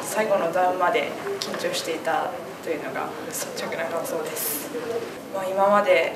最後のダウンまで緊張していたというのが率直な感想です。今まで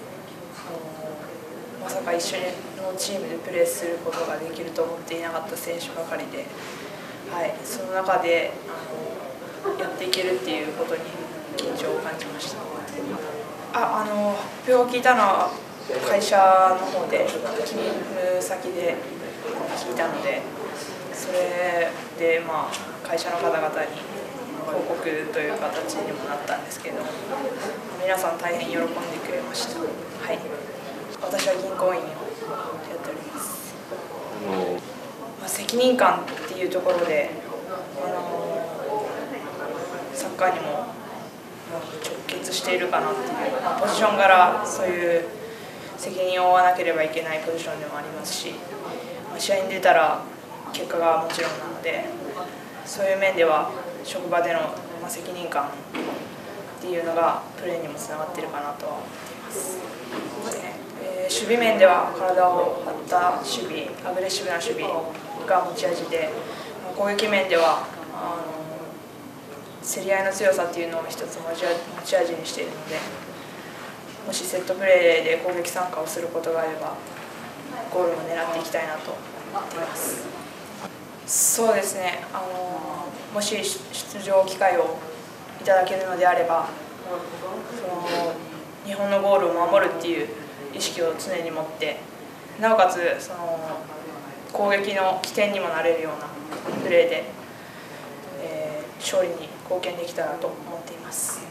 まさか一緒のチームでプレーすることができると思っていなかった選手ばかりで、その中でやっていけるっていうことに緊張を感じました。発表を聞いたのは会社の方で勤務先で聞いたので、それで会社の方々に報告という形にもなったんですけど、皆さん大変喜んでくれました。私は銀行員をやっております。責任感っていうところでサッカーにも直結しているかなっていう、ポジション柄そういう責任を負わなければいけないポジションでもありますし、試合に出たら結果がもちろんなので、そういう面では職場での責任感っていうのがプレーにもつながっているかなとは思っています。守備面では体を張った守備、アグレッシブな守備が持ち味で、攻撃面では競り合いの強さっていうのを一つ持ち味にしているので、もしセットプレーで攻撃参加をすることがあればゴールも狙っていきたいなと思っています。そうですね、もし出場機会をいただけるのであれば、日本のゴールを守るっていう意識を常に持って、なおかつ攻撃の起点にもなれるようなプレーで、勝利に貢献できたらと思っています。